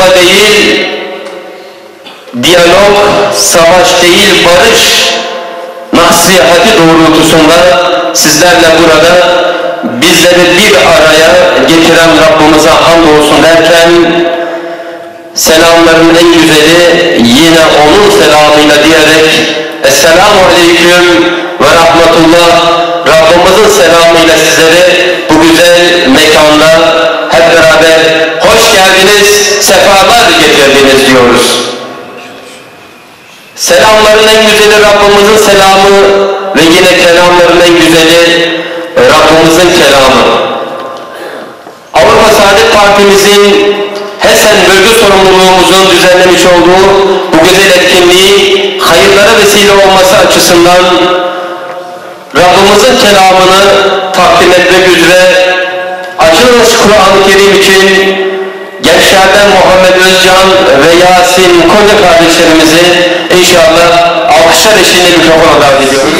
çatışma değil, diyalog, savaş değil, barış nasihati doğrultusunda sizlerle burada bizleri bir araya getiren Rabbimize hamdolsun derken, selamların en güzeli yine onun selamıyla diyerek Esselamu Aleyküm ve Rahmetullah, Rabbimizin selamıyla sizleri bu güzel mekanda hep beraber hoş geldiniz, sefalar getirdiniz diyoruz. Selamların en güzeli Rabbimizin selamı ve yine kelamların en güzeli Rabbimizin kelamı. Avrupa Saadet Partimizin Hesen bölge sorumluluğumuzun düzenlemiş olduğu bu güzel etkinliği hayırlara vesile olması açısından Rabbimizin kelamını takdim etmek üzere açılış Kur'an-ı Kerim için gençlerden Muhammed Özcan ve Yasin Koca kardeşlerimizi inşallah alkışlar eşliğinde mikrofona davet ediyoruz.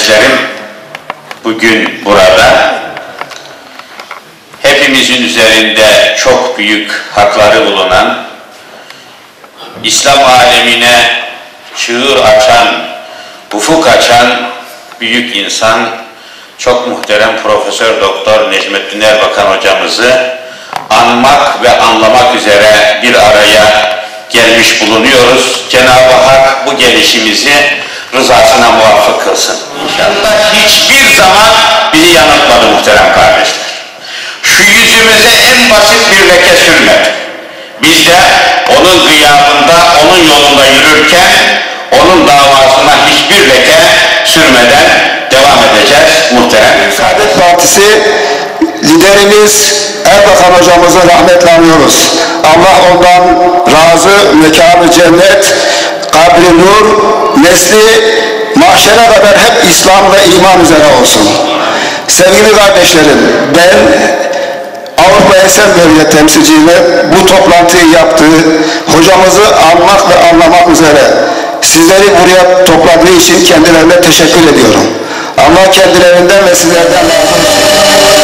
kardeşlerim, bugün burada hepimizin üzerinde çok büyük hakları bulunan, İslam alemine çığır açan, ufuk açan büyük insan, çok muhterem Profesör Doktor Necmettin Erbakan hocamızı anmak ve anlamak üzere bir araya gelmiş bulunuyoruz. Cenab-ı Hak bu gelişimizi rızasına muvaffak kılsın. İnşallah hiçbir zaman bizi yanıltmadı muhterem kardeşler. Şu yüzümüze en basit bir leke sürmedi. Biz de onun gıyabında, onun yolunda yürürken onun davasına hiçbir leke sürmeden devam edeceğiz muhterem. Saadet Partisi liderimiz Erbakan hocamızı rahmetle anıyoruz. Allah ondan razı, mekanı cennet, kabri nur, nesli mahşere kadar hep İslam ve iman üzere olsun. Sevgili kardeşlerim, ben Avrupa Esen Bölge temsilciyle bu toplantıyı yaptığı hocamızı anmak ve anlamak üzere sizleri buraya topladığı için kendilerine teşekkür ediyorum. Allah kendilerinden ve sizlerden razı olsun.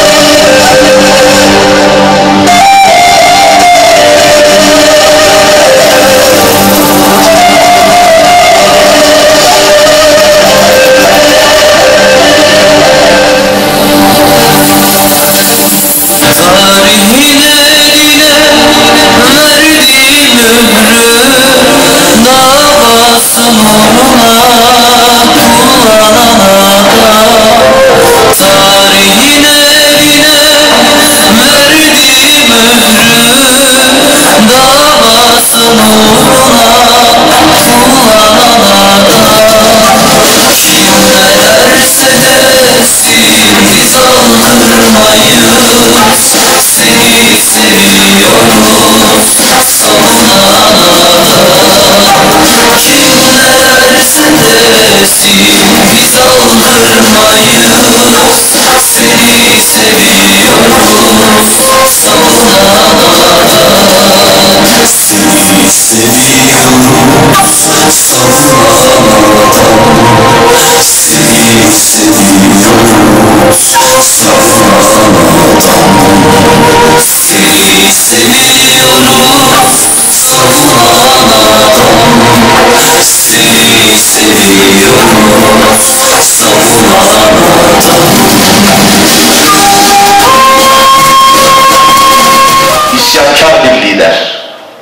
İsyankar bir lider,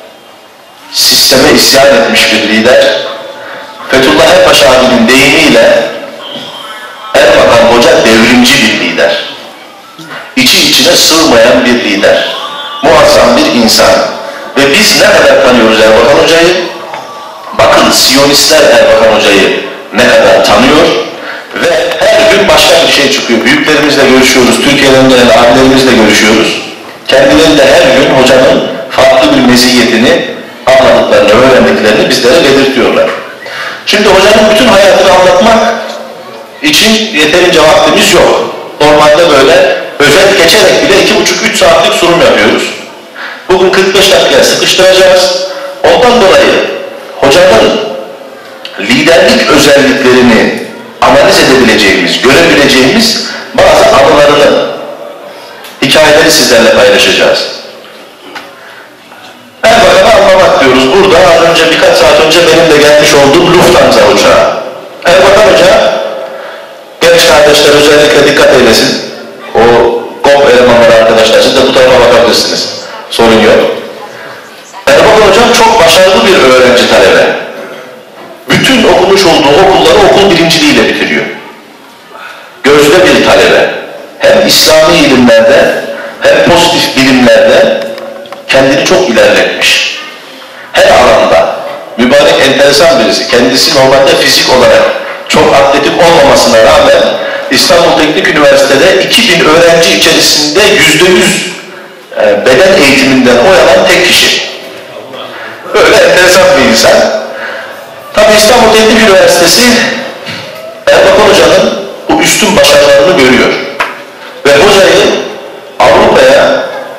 sisteme isyan etmiş bir lider, Fethullah Erbaş abinin deyimiyle Erbakan Hoca devrimci bir lider, içi içine sığmayan bir lider, muazzam bir insan ve biz ne kadar tanıyoruz Erbakan Hoca'yı? Bakın Siyonistler Erbakan Hoca'yı ne kadar tanıyor ve her gün başka bir şey çıkıyor. Büyüklerimizle görüşüyoruz, Türkiye'den gelen abilerimizle görüşüyoruz. Kendileri de her gün hocanın farklı bir meziyetini, anladıklarını, öğrendiklerini bizlere belirtiyorlar. Şimdi hocanın bütün hayatını anlatmak için yeterince vaktimiz yok. Normalde böyle özet geçerek bile 2,5-3 saatlik sunum yapıyoruz. Bugün 45 dakikaya sıkıştıracağız. Ondan dolayı hocanın liderlik özelliklerini analiz edebileceğimiz, görebileceğimiz bazı anılarını, hikayeleri sizlerle paylaşacağız. Erbakan'ı anlamak diyoruz. Burada az önce birkaç saat önce benim de gelmiş olduğum Lufthansa uçağı. Erbakan Hoca, genç kardeşler özellikle dikkat eylesin. O GOP elemanları arkadaşlar, siz de bu tarafa bakabilirsiniz. Sorun yok. Erbakan Hocam çok başarılı bir öğrenci talebe. Bütün okumuş olduğu okulları okul birinciliğiyle bitiriyor. Gözde bir talebe. Hem İslami ilimlerde hem pozitif bilimlerde kendini çok ilerletmiş. Her alanda. Mübarek enteresan birisi. Kendisi normalde fizik olarak çok atletik olmamasına rağmen İstanbul Teknik Üniversitesi'de 2000 öğrenci içerisinde %100 beden eğitiminden oy alan tek kişi. Böyle enteresan bir insan. Tabii İstanbul Teknik Üniversitesi Erbakan Hoca'nın bu üstün başarılarını görüyor. Ve hocayı Avrupa'ya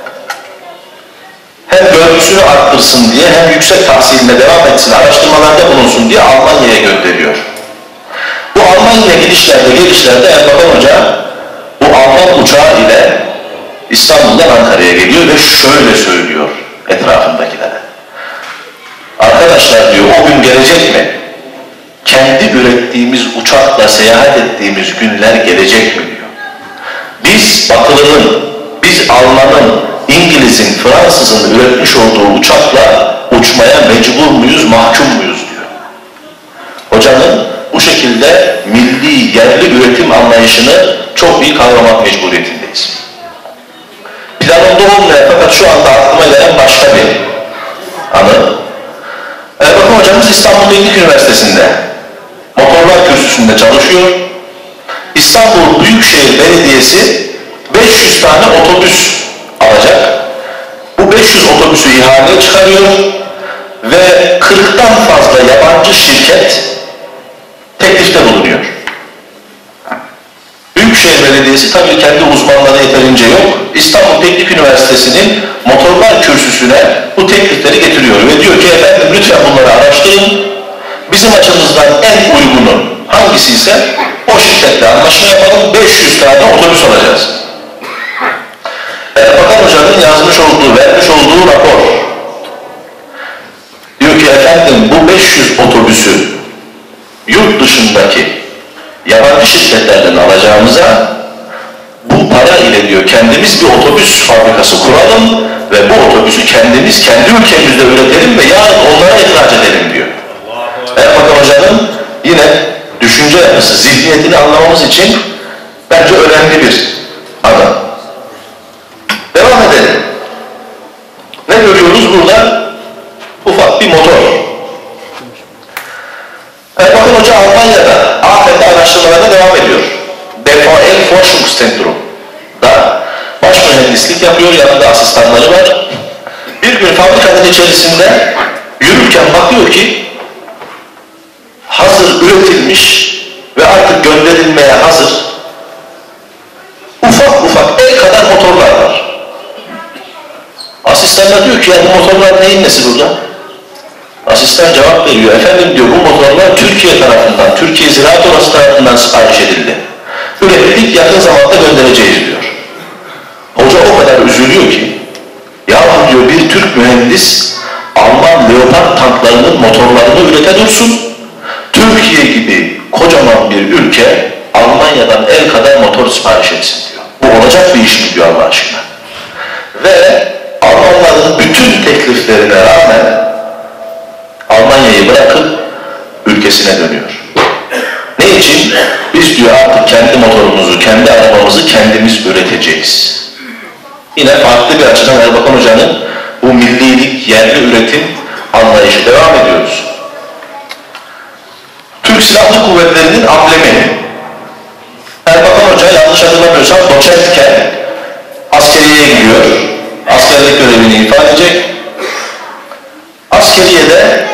hem görgüsünü arttırsın diye hem yüksek tahsiline devam etsin, araştırmalarda bulunsun diye Almanya'ya gönderiyor. Bu Almanya gidişlerde gelişlerde Erbakan Hoca bu Alman uçağı ile İstanbul'dan Ankara'ya geliyor ve şöyle söylüyor etrafındakilere. Arkadaşlar diyor, o gün gelecek mi? Kendi ürettiğimiz uçakla seyahat ettiğimiz günler gelecek mi diyor. Biz Batılı'nın, biz Alman'ın, İngiliz'in, Fransız'ın üretmiş olduğu uçakla uçmaya mecbur muyuz, mahkum muyuz diyor. Hocanın bu şekilde milli, yerli üretim anlayışını çok iyi kavramak mecburiyetindeyiz. Planımda olmayan fakat şu anda aklıma gelen başka bir anı. Erbakan hocamız İstanbul Teknik Üniversitesi'nde motorlar kürsüsünde çalışıyor. İstanbul Büyükşehir Belediyesi 500 tane otobüs alacak. Bu 500 otobüsü ihaleye çıkarıyor ve 40'tan fazla yabancı şirket teklifte bulunuyor. Büyükşehir Belediyesi tabii kendi uzmanları yeterince yok. İstanbul Teknik Üniversitesi'nin motorlar kürsüsüne bu teklifleri getiriyor ve diyor ki efendim lütfen bunları araştırın. Bizim açımızdan en uygunu hangisi ise o şirketle anlaşma yapalım, 500 tane otobüs alacağız. Erbakan Hoca'nın yazmış olduğu, vermiş olduğu rapor diyor ki efendim bu 500 otobüsü yurt dışındaki yabancı şirketlerden alacağımıza bu para ile diyor kendimiz bir otobüs fabrikası kuralım ve bu otobüsü kendimiz kendi ülkemizde üretelim ve yarın onlara ihraç edelim diyor. Erbakan Hoca'nın yine düşünce yapısı, zihniyetini anlamamız için bence önemli bir adam. Devam edelim. Ne görüyoruz burada? Ufak bir motor. Erbakan Hoca Almanya'da afet araştırmalarına devam ediyor. DVL Forschungszentrum''da baş mühendislik yapıyor, yanında asistanları var. Bir gün fabrikanın içerisinde yürürken bakıyor ki hazır üretilmiş ve artık gönderilmeye hazır ufak ufak el kadar motorlar var. Asistanlar diyor ki ya bu motorlar neyin nesi burada? Asistan cevap veriyor. Efendim diyor bu motorlar Türkiye tarafından, Türkiye Ziraat Odası tarafından sipariş edildi. Ürettik, yakın zamanda göndereceğiz diyor. Hoca o kadar üzülüyor ki yahu diyor bir Türk mühendis Alman Leopard tanklarının motorlarını ürete dursun. Türkiye gibi kocaman bir ülke Almanya'dan el kadar motor sipariş etsin diyor. Bu olacak bir iş mi diyor Allah aşkına. Ve Almanların bütün tekliflerine rağmen Almanya'yı bırakıp ülkesine dönüyor. Ne için? Biz diyor artık kendi motorumuzu, kendi arabamızı kendimiz üreteceğiz. Yine farklı bir açıdan Erbakan Hoca'nın bu millilik, yerli üretim anlayışı. Devam ediyoruz. Türk Silahlı Kuvvetleri'nin amblemi. Erbakan Hoca yanlış hatırlamıyorsam doçentken askeriyeye gidiyor. Askerlik görevini ifa edecek. Askeriyede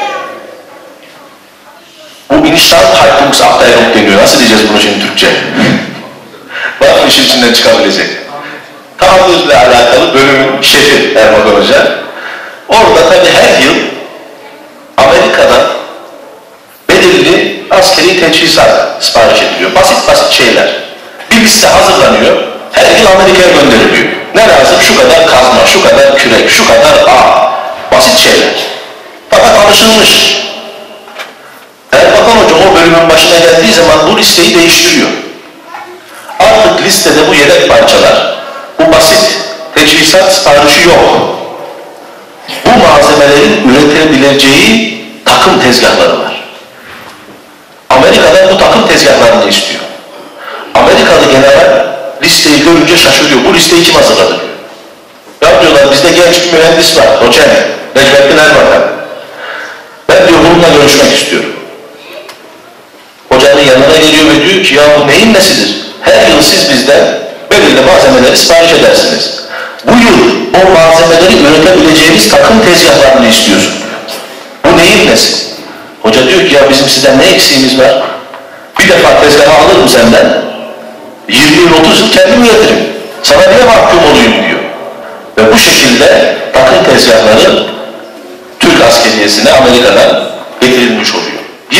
bu Initialhaltungsabteilung deniyor. Nasıl diyeceğiz bunu şimdi Türkçe? Var mı işin içinden çıkabilecek? Tahammülle alakalı bölümün şefi Erbakan Hoca. Orada tabii her yıl Amerika'dan belirli askeri teçhizat sipariş ediliyor. Basit basit şeyler. Bir liste hazırlanıyor. Her yıl Amerika'ya gönderiliyor. Ne lazım? Şu kadar kazma, şu kadar kürek, şu kadar ağ. Basit şeyler. Fakat alışılmış. Erbakan Hoca o bölümün başına geldiği zaman bu listeyi değiştiriyor. Artık listede bu yedek parçalar, bu basit teçhizat siparişi yok. Bu malzemelerin üretebileceği takım tezgahları var. Amerika'dan bu takım tezgahlarını istiyor. Amerikalı general listeyi görünce şaşırıyor. Bu listeyi kim hazırladı diyor. Ya diyorlar bizde genç bir mühendis var. Doçent Necmettin Erbakan. Ben diyor bununla görüşmek istiyorum. Hocanın yanına geliyor ve diyor ki ya bu neyin nesidir? Her yıl siz bizden belirli malzemeleri sipariş edersiniz. Bu yıl o malzemeleri üretebileceğiniz takım tezgahlarını istiyorsun. Bu neyin nesi? Hoca diyor ki ya bizim sizden ne eksiğimiz var? Bir defa tezgahı alırım senden. 20 yıl 30 yıl kendim üretirim. Sana niye mahkum olayım diyor. Ve bu şekilde takım tezgahları Türk askeriyesine Amerika'dan getirilmiş oluyor.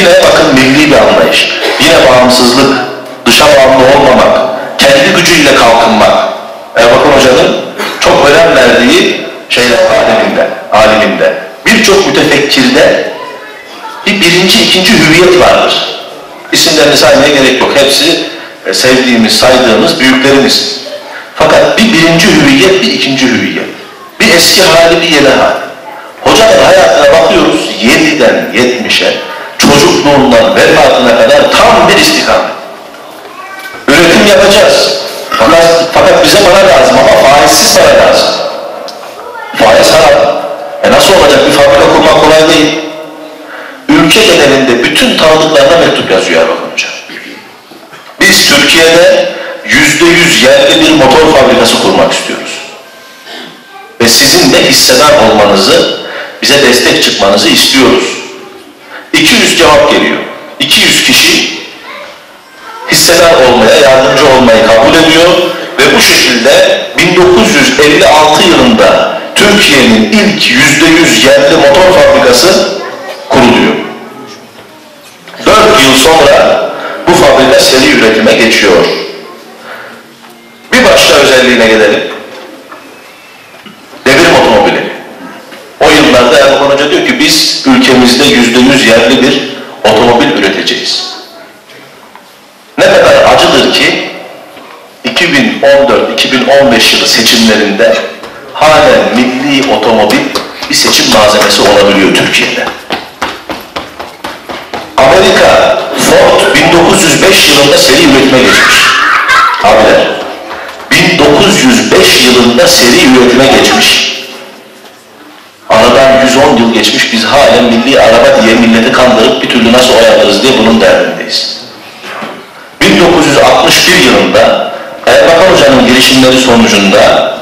Yine bakın milli bir anlayış. Yine bağımsızlık, dışa bağımlı olmamak, kendi gücüyle kalkınmak. Erbakan Hoca'nın çok önem verdiği şeyler aliminde. Birçok mütefekkirde bir birinci, ikinci hüviyet vardır. İsimlerini saymaya gerek yok. Hepsi sevdiğimiz, saydığımız büyüklerimiz. Fakat bir birinci hüviyet, bir ikinci hüviyet. Bir eski hali, bir yeni hali. Hocanın hayatına bakıyoruz 7'den 70'e, çocukluğundan vefatına kadar tam bir istikamet. Üretim yapacağız. Fakat bize para lazım ama faizsiz para lazım. Faiz haram. Nasıl olacak? Bir fabrika kurmak kolay değil. Ülke genelinde bütün tanıdıklarına mektup yazıyor Erbakan Hoca. Biz Türkiye'de %100 yerli bir motor fabrikası kurmak istiyoruz. Ve sizin de hissedar olmanızı, bize destek çıkmanızı istiyoruz. 200 cevap geliyor. 200 kişi hissedar olmaya, yardımcı olmayı kabul ediyor ve bu şekilde 1956 yılında Türkiye'nin ilk %100 yerli motor fabrikası kuruluyor. 4 yıl sonra bu fabrika seri üretime geçiyor. Bir başka özelliğine gelelim. Devrim otomobili. O yıllarda Erbakan Hoca diyor ki biz ülkemizde %100 yerli bir otomobil üreteceğiz. Ne kadar acıdır ki 2014-2015 yılı seçimlerinde halen milli otomobil bir seçim malzemesi olabiliyor Türkiye'de. Amerika Ford 1905 yılında seri üretime geçmiş. Abiler, 1905 yılında seri üretime geçmiş. Aradan 110 yıl geçmiş, biz halen milli araba diye milleti kandırıp bir türlü nasıl oy alırız diye bunun derdindeyiz. 1961 yılında Erbakan Hoca'nın girişimleri sonucunda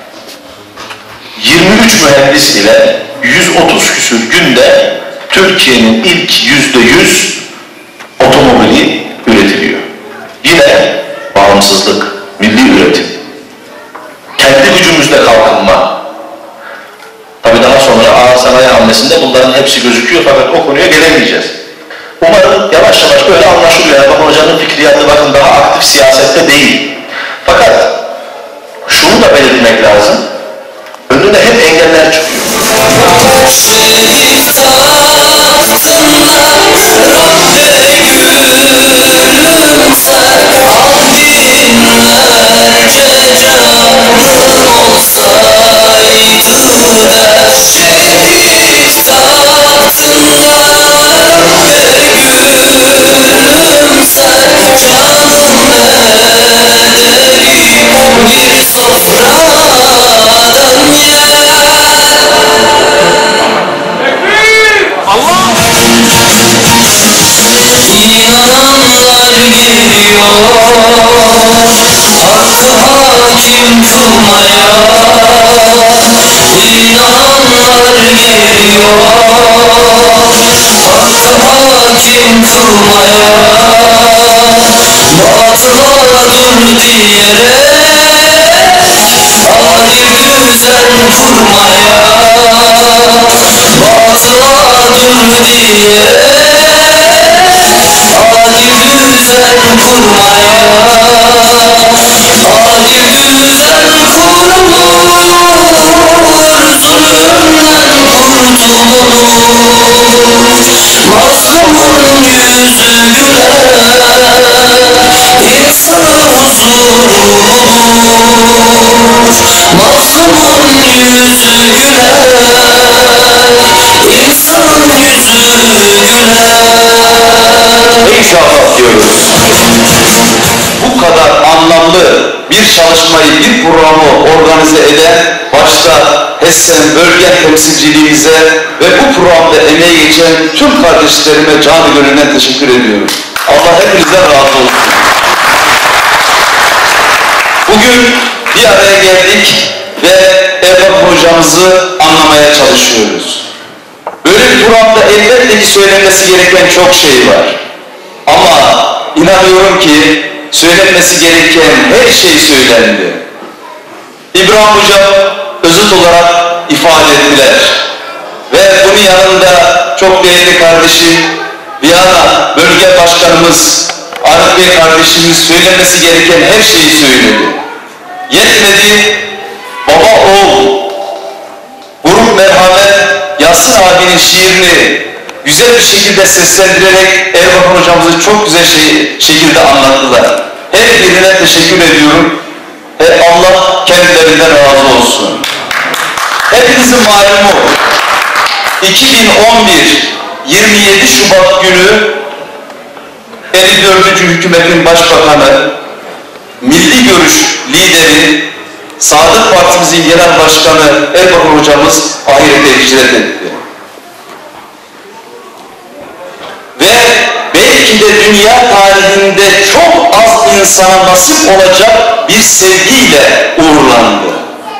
23 mühendis ile 130 küsür günde Türkiye'nin ilk %100 otomobili üretiliyor. Yine bağımsızlık, milli üretim. Kendi gücümüzle kalkınma. Tabii daha sonra ağır sanayi hamlesinde bunların hepsi gözüküyor fakat o konuya gelemeyeceğiz. Umarım yavaş yavaş böyle anlaşılıyor. Erbakan Hoca'nın fikriyatı bakın daha aktif siyasette değil. Fakat şunu da belirtmek lazım. Önüne hep engeller çıkıyor. İnşallah diyoruz. Bu kadar anlamlı bir çalışmayı, bir programı organize eden başta Hessen bölge temsilciliğimize ve bu programda emeği geçen tüm kardeşlerime canı gönülden teşekkür ediyorum. Allah hepinizden razı olsun. Bugün bir araya geldik ve Erbakan Hocamızı anlamaya çalışıyoruz. Böyle bir programda elbette ki söylenmesi gereken çok şey var. Ama inanıyorum ki söylenmesi gereken her şey söylendi. İbrahim Hocam özet olarak ifade ettiler. Ve bunun yanında çok değerli kardeşim Viyana Bölge Başkanımız Arif Bey kardeşimiz söylemesi gereken her şeyi söyledi. Yetmedi, baba oğul, Buruk Merhamet Yasin abinin şiirini güzel bir şekilde seslendirerek Erbakan hocamızı çok güzel şekilde anlattılar. Her birine teşekkür ediyorum. Allah kendilerinden razı olsun. Hepinizin malumu 2011 27 Şubat günü 54. Hükümetin Başbakanı, Milli Görüş lideri, Saadet Partimizin Genel Başkanı Erbakan hocamız ahirete hicret etti. Ve belki de dünya tarihinde çok az insana nasip olacak bir sevgiyle uğurlandı.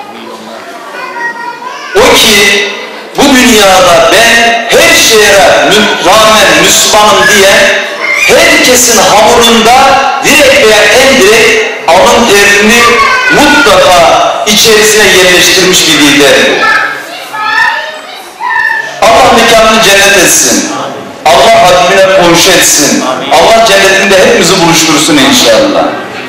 O ki bu dünyada ben her şeye rağmen Müslümanım diyen herkesin hamurunda direkt veya indirekt alın terini mutlaka içerisine yerleştirmiş bir liderdi. Allah mekanını cennet etsin. Allah admine komşu etsin. Allah cennetinde hepimizi buluştursun inşallah.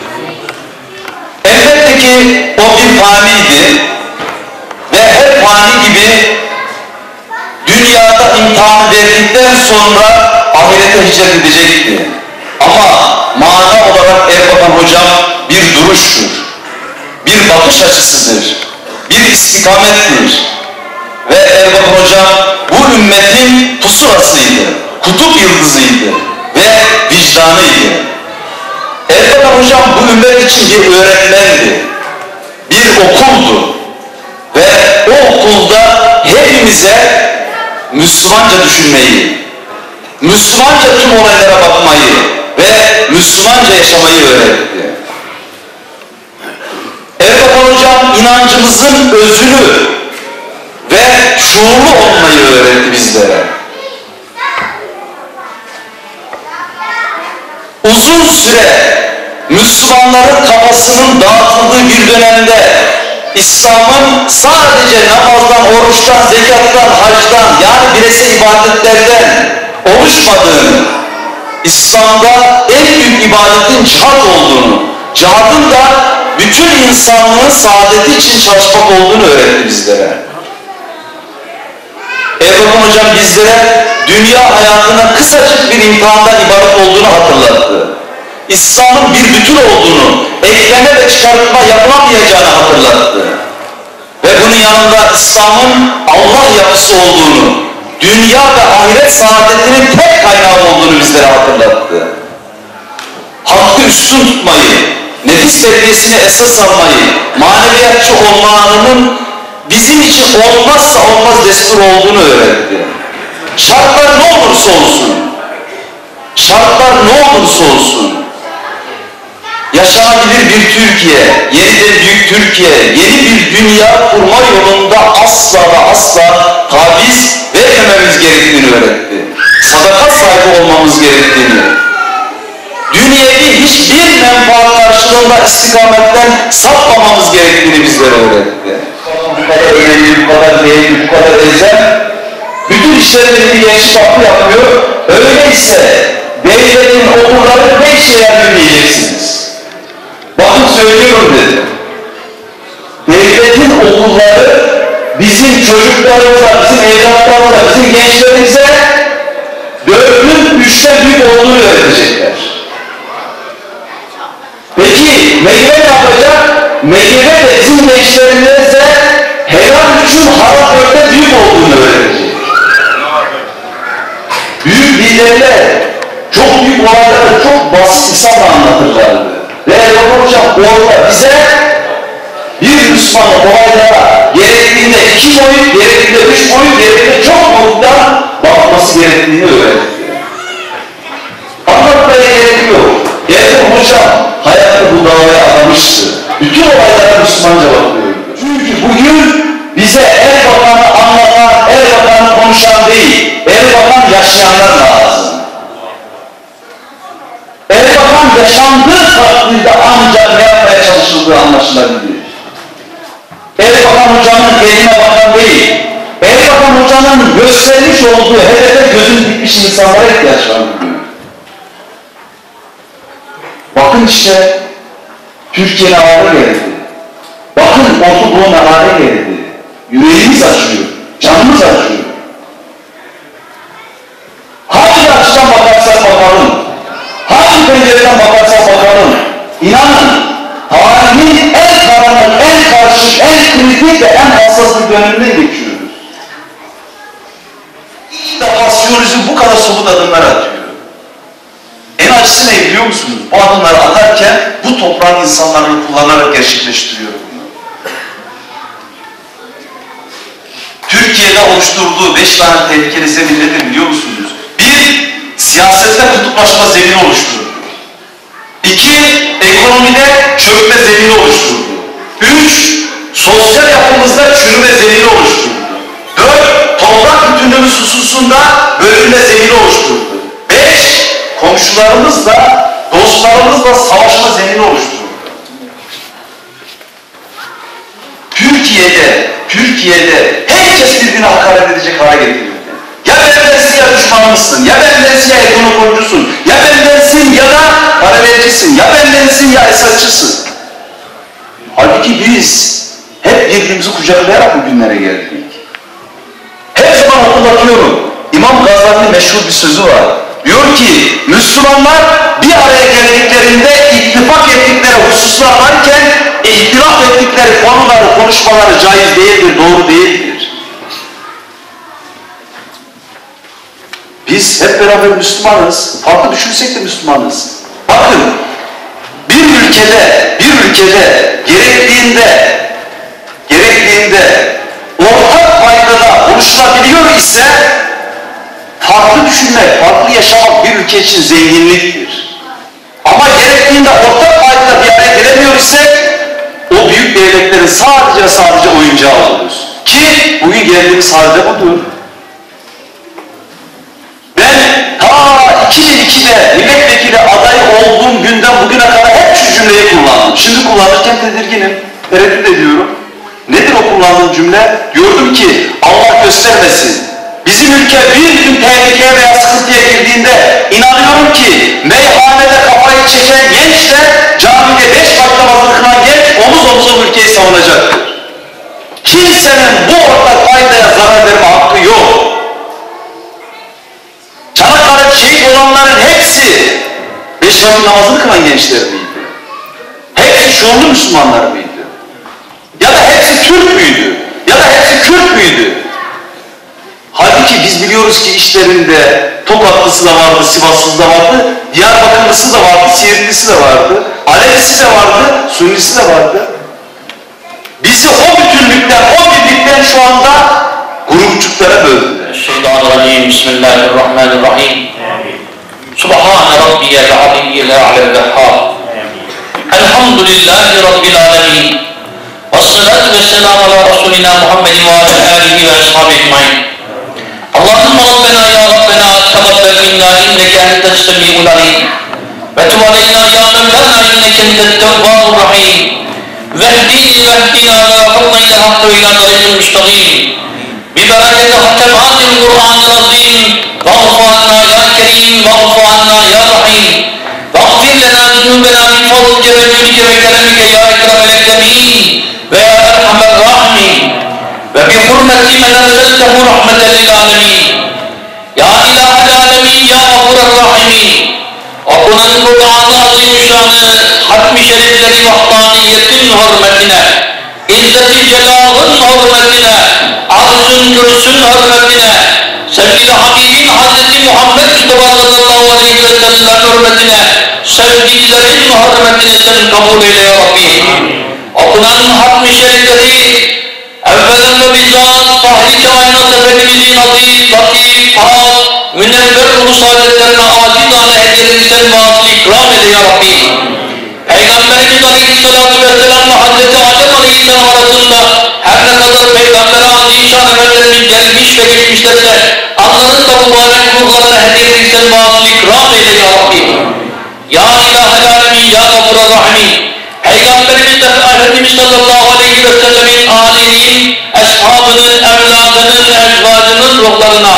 Elbette ki o bir faniydi ve her fani gibi dünyada imtihan verdikten sonra ahirete hicret edecekti. Ama mana olarak Erbakan hocam bir duruştur, bir bakış açısıdır, bir istikamettir. Ve Erbakan hocam bu ümmetin pusulasıydı, kutup yıldızıydı ve vicdanıydı. Erbakan hocam bu ümmet için bir öğretmendi, bir okuldu. Ve o okulda hepimize Müslümanca düşünmeyi, Müslümanca tüm olaylara bakmayı ve Müslümanca yaşamayı öğretti. Erbakan hocam inancımızın özünü ve şuurlu olmayı öğretti bizlere. Uzun süre Müslümanların kafasının dağıtıldığı bir dönemde İslam'ın sadece namazdan, oruçtan, zekattan, hacdan yani bireysel ibadetlerden oluşmadığını, İslam'da en büyük ibadetin cihat olduğunu, cihadın da bütün insanlığın saadeti için çalışmak olduğunu öğretti bizlere. Erbakan hocam bizlere dünya hayatının kısacık bir imtihandan ibaret olduğunu hatırlattı. İslam'ın bir bütün olduğunu, ekleme ve çıkartma yapılamayacağını hatırlattı. Ve bunun yanında İslam'ın Allah yapısı olduğunu, dünya ve ahiret saadetinin tek kaynağı olduğunu bizlere hatırlattı. Hakkı üstün tutmayı, nefis terbiyesini esas almayı, maneviyatçı olmanın bizim için olmazsa olmaz destur olduğunu öğretti. Şartlar ne olursa olsun, şartlar ne olursa olsun, yaşanabilir bir Türkiye, yeniden büyük Türkiye, yeni bir dünya kurma yolunda asla ve asla taviz vermememiz gerektiğini öğretti. Sadakat sahibi olmamız gerektiğini, dünyevi hiçbir menfaat karşılığında istikametten sapmamamız gerektiğini bizlere öğretti. Bu kadar önemli, bu kadar değerli, bu kadar özel, bütün işlerini bir genç vakfı yapıyor. Öyleyse devletin okulları ne işe yarıyor diyeceksiniz. Bakın söylüyorum dedim. Devletin okulları bizim çocuklarımıza, bizim evlatlarımıza, bizim gençlerimize 4'ün 3'te büyük olduğunu öğretecekler. Peki meyve ne yapacak? Meyve de bizim gençlerimize helal 3'ün haram 4'te büyük olduğunu öğretecek. Büyük liderler çok büyük olayları çok basit insanla anlatırlardı. Ve Erbakan hocam orada bize bir Müslümanın olaylara gerektiğinde 2 boyut, gerektiğinde 3 boyut, gerektiğinde çok boyuttan bakması gerektiğini öğretti. Anlatmaya gerek yok. Erbakan hocam hayatı bu davaya adamıştı. Bütün olaylara Müslümanca bakıyordu. Çünkü bugün bize Erbakan'ı anlatan, Erbakan'ı konuşan değil, Erbakan yaşayanlar lazım. Erbakan yaşandığı takdirde ancak ne yapmaya çalışıldığı anlaşılabilir. Erbakan hocanın eline bakan değil, Erbakan hocanın göstermiş olduğu hedefe gözünü dikmiş insanlara ihtiyaç var. işte Türkiye ne hale geldi. Bakın Orta Doğu ne hale geldi. Yüreğimiz acıyor, canımız acıyor. Hangi açıdan bakarsak bakalım, hangi pencereden bakarsak bakalım, inanın tarihin en karanlık, en karışık, en kritik ve en hassas bir dönemden geçiyoruz. İlk defa Siyonizm bu kadar somut adımlar atıyor. En acısı ne biliyor musunuz? Bu adımları atarken bu toprağın insanlarını kullanarak gerçekleştiriyor bunu. Türkiye'de oluşturduğu 5 tane tehlikeli zemin nedir biliyor musunuz? 1. Siyasette kutuplaşma zemini oluşturdu. 2. Ekonomide çökme zemini oluşturdu. 3. Sosyal yapımızda çürüme zemini oluşturdu. 4. Toprak bütünlüğümüz hususunda bölünme zemini oluşturdu. 5. Komşularımızla, dostlarımızla savaşma zemini oluşturdu. Türkiye'de herkes birbirine hakaret edecek hale getirildi. Ya bendensin ya düşmanımızsın, ya bendensin ya ekonomikucusun, ya bendensin ya da paralelcisin, ya bendensin ya Esadçısın. Halbuki biz hep birbirimizi kucaklayarak bu günlere geldik. Her zaman hatırlatıyorum. İmam Gazali'nin meşhur bir sözü var. Diyor ki, Müslümanlar bir araya geldiklerinde ittifak ettikleri hususlar varken ihtilaf ettikleri konuları, konuşmaları caiz değildir, doğru değildir. Biz hep beraber Müslümanız, farklı düşünsek de Müslümanız. Bakın, bir ülkede gerektiğinde ortak paydada buluşulabiliyor ise farklı düşünmek, farklı yaşamak bir ülke için zenginliktir. Ama gerektiğinde ortak paydada bir araya gelemiyor ise o büyük devletlerin sadece oyuncağı oluruz. Ki bugün geldiğimiz halde budur. Ben ta 2002'de milletvekili adayı olduğum günden bugüne kadar hep şu cümleyi kullandım. Şimdi kullanırken tedirginim, tereddüt ediyorum. Nedir o kullandığım cümle? Diyordum ki Allah göstermesin. Bizim ülke bir gün tehlikeye veya sıkıntıya girdiğinde inanıyorum ki meyhanede kafayı çeken gençle camide 5 vakit namazını kılan genç omuz omuza ülkeyi savunacaktır. Kimsenin bu ortak faydaya zarar verme hakkı yok. Çanakkale'de şehit olanların hepsi 5 vakit namazını kılan gençler miydi? Hepsi şuurlu Müslümanlar mıydı? Ya da hepsi Türk müydü? Ya da hepsi Kürt müydü? Halbuki biz biliyoruz ki işlerinde Tokatlısı da vardı, Sivaslısı da vardı, Diyarbakırlısı da vardı, Siirtlisi de vardı, Alevisi de vardı, Sünnisi de vardı. Bizi o bütünlükten, o birlikten şu anda grupçuklara böldüler. Şeytanirracim, Bismillahirrahmanirrahim. Subhane Rabbiyel Aliyyel A'lel Vehhab. Elhamdülillahi Rabbil Alemin. Vessalatu vesselamu ala Resulina Muhammedin ve ala alihi ve ashabi ecmaîn. Allahümme Rabbena ya Rabbena tekabbel minna inneke entes semi'ul alim. Ve tub aleyna ya Mevlana inneke entet tevvabur rahim. Vehdini vehdina ve fadla ile hakkı ve ila tariqil müstakîm. Bibereketi hattematil Kur'an-ı Azim. Vağfu anna ya Kerim, vağfu anna ya Rahim. Vağfir lena zunubena min fadlike ve cülike ve keremike ya ekremel ekremin. Ve ya erhamer rahimin. Ve bi hurmeti men erseltehu rahmeten lil alemin. Ya ilahel alemin, ya gafurur rahimin. Okunan Kur'an-ı Azimüşşan'ı hatmi şerifleri vahdaniyetin hürmetine, İzzet-i Celal'ın hürmetine, arz-ın kürsün hürmetine, sevgili Habibin Hazreti Muhammed Mustafa sallallahu aleyhi ve sellem hürmetine, sevgililerin hürmetine sen kabul eyle ya Rabbi. Okunan hatmi şerifleri evvelen ve bizzat Fahri Kainat Efendimizin aziz, latif, pak, münevver ruh saadetlerine acizane hediyeleri sen vasıl ikram eyle ya Rabbi. Peygamberimiz Aleyhisselatü Vesselam ve Hazreti Adem Aleyhisselam arasında her ne kadar Peygamber Azimüşşan Efendimiz gelmiş ve geçmişlerse Allah'ın da mübarek ruhlarına hediyeleri sen vasıl ikram eyle ya Rabbi. Ya ilahel alemin, ya gafurur rahimin. Peygamberimiz Efendimiz sallallahu aleyhi ve sellemin âlinin, eshabının, evladının, ecvacının ruhlarına,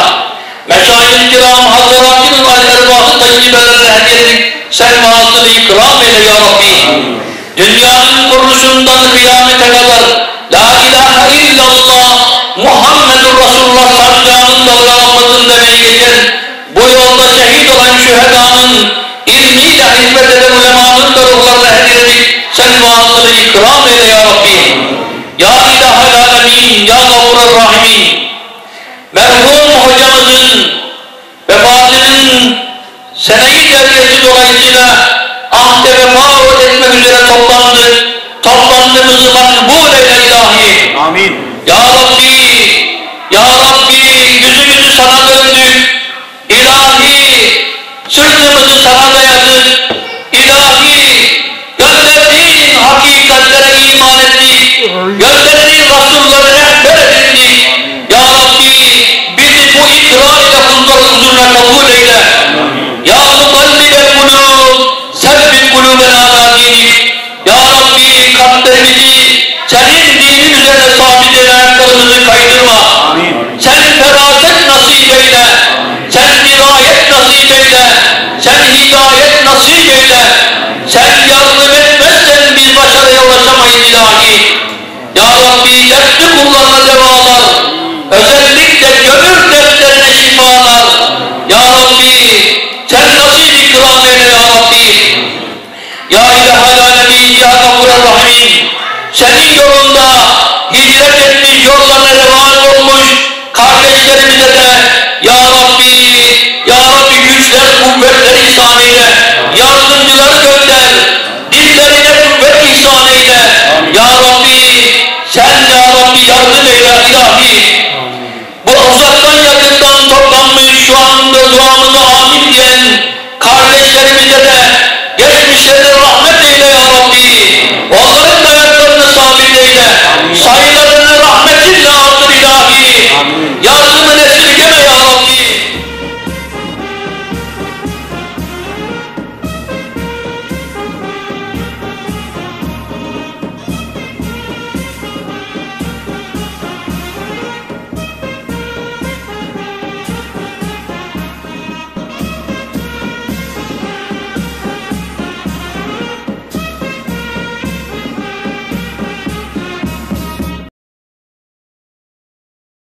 meşâih-i kiram, hazretinin al-erbâh-ı tayyibelerine hediyelik sen vasıl ikram eyle ya Rabbi. Dünyanın kuruluşundan kıyamete kadar La ilahe illallah Muhammedur Resulullah sancağının dalgalanmasını demeye geçen, bu yolda şehit olan şühedanın, ilmiyle hizmet eden ulemanın da ruhlarına hediyedik. Sen vaazını ikram eyle ya Rabbi. Ya İlahel Alemin, Ya Gafurur Rahimin. Merhum hocamızın vefatının sene-i devriyesi dolayısıyla ahde vefa etmek üzere toplandık. Toplantımızı makbul eyle ilahi. Amin. Ya Rabbi, Ya Rabbi yüzümüzü sana döndük. İlahi sırtımızı sana dayadık. İlahi gönderdiğin hakikatlere iman ettik. Gönderdiğin Resulları rehber edindik. Ya Rabbi bizi bu ikrar ile huzuruna kabul eyle. Ya mukallibel kulub sebbit kulubena ala dinik. Ya Rabbi kalplerimizi senin dinin üzerine sabit eden ayaklarımızı kaydırma. Sen feraset nasip eyle. Sen dirayet nasip eyle. Sen hidayet nasip eyle. Sen yardım etmezsen biz başarıya ulaşamayız ilahi. Ya Rabbi dertli kullarına devalar. Özellikle gönül dertlerine şifalar. Ya Rabbi sen nasip ikram eyle ya Rabbi. Ya İlahel Alemin, Ya Gafurur Rahimin. Senin yolunda hicret etmiş, yollarına revan olmuş kardeşlerimize de Ya Rabbi, Ya Rabbi güçler, kuvvetler ihsan eyle. Yardımcıları gönder. Dillerine kuvvet ihsan eyle. Ya Rabbi, sen Ya Rabbi yardım eyle ilahi.